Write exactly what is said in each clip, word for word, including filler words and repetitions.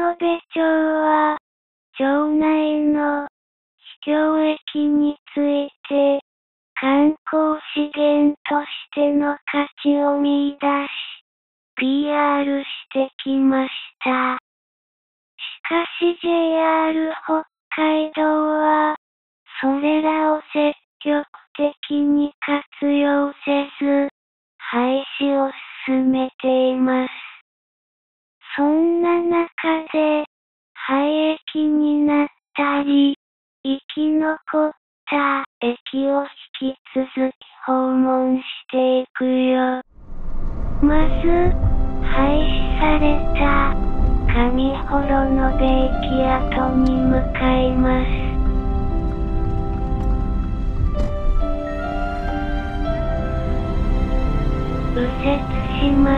部町は、町内の秘境駅について、観光資源としての価値を見出し、ピーアール してきました。しかし ジェイアール 北海道は、それらを積極的に活用せず、廃止を進めています。そんな中で、廃駅になったり、生き残った駅を引き続き訪問していくよ。まず、廃止された上幌延駅跡に向かいます。右折します。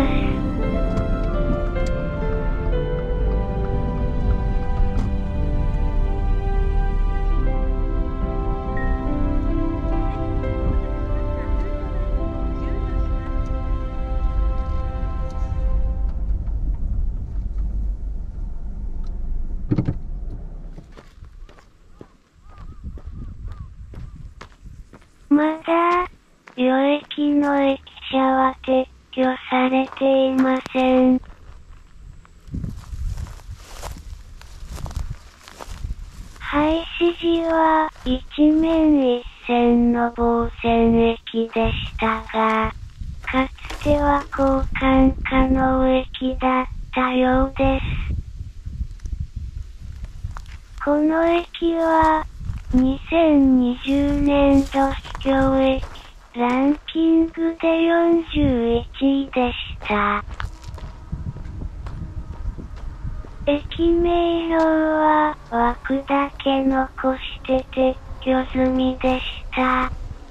まだ、与駅の駅舎は撤去されていません。廃止時は一面一線の防線駅でしたが、かつては交換可能駅だったようです。この駅は、にせんにじゅうねんど秘境駅ランキングでよんじゅういちいでした。駅名標は枠だけ残して撤去済みでした。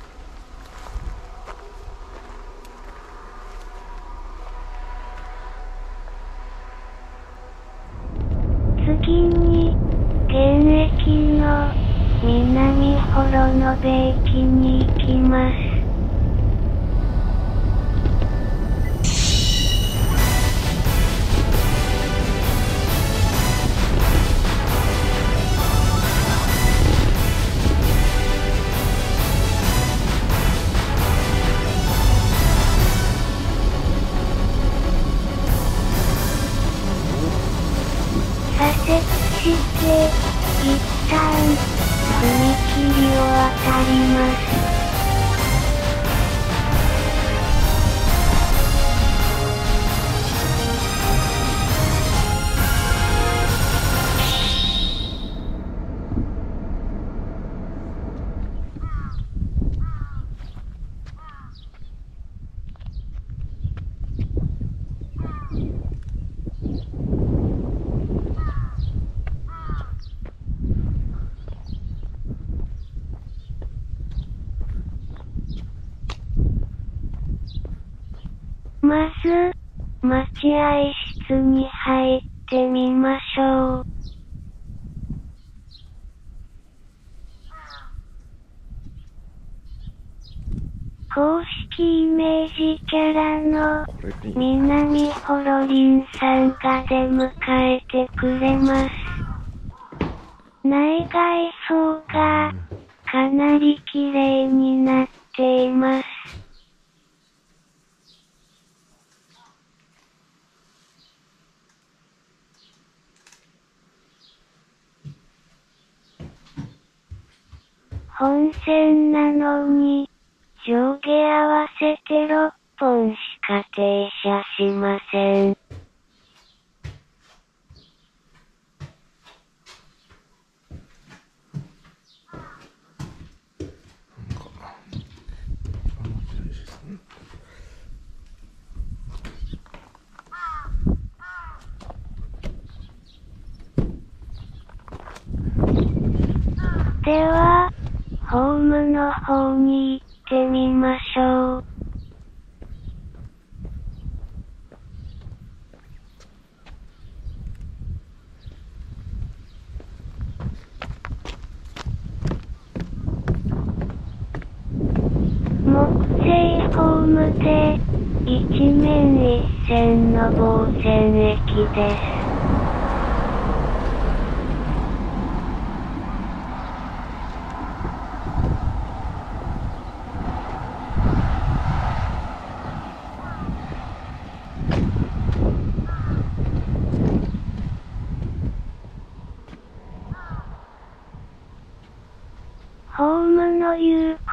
次に、現駅の南幌延駅に行きます。左折して、一旦、踏切を渡ります。まず、待合室に入ってみましょう。公式イメージキャラの南幌凛さんが出迎えてくれます。内外装がかなり綺麗になっています。本線なのに、上下合わせてろっぽんしか停車しません。では、ホームの方に行ってみましょう。木製ホームで、一面一線の防線駅です。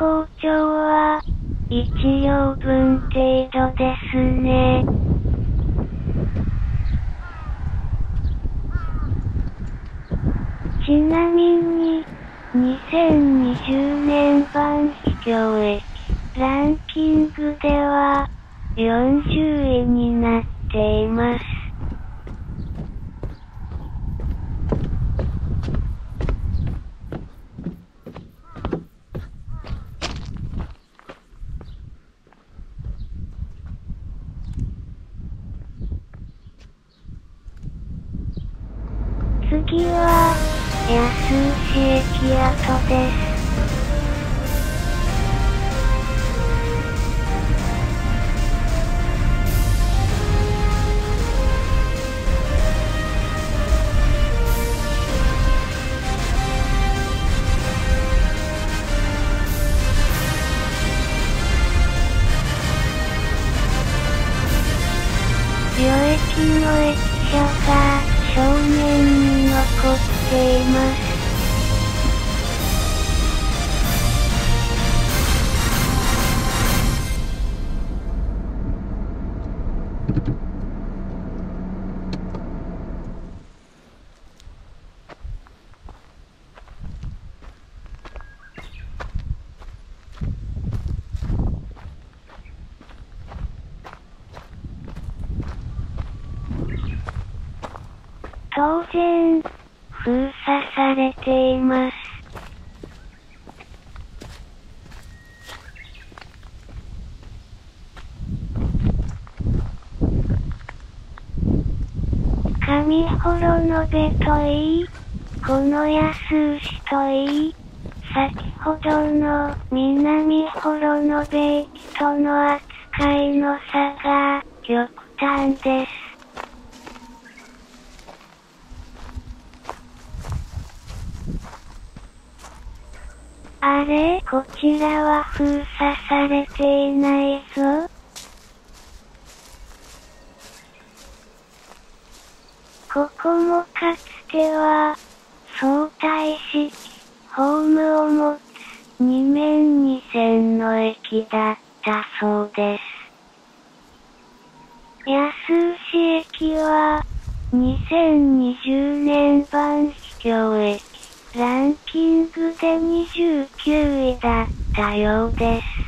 校長はいち行分程度ですね。ちなみに、にせんにじゅうねん版秘境駅ランキングではよんじゅういになっています。次は、安牛駅跡です。両駅の駅舎が正面に残っています。当然、封鎖されています。上幌の部といい、この安牛といい、先ほどの南幌の部駅との扱いの差が極端です。あれ、こちらは封鎖されていないぞ。ここもかつては、相対式、ホームを持つ、に面に線の駅だったそうです。安牛駅は、にせんにじゅうねん版秘境駅ランキングでにじゅうきゅういだったようです。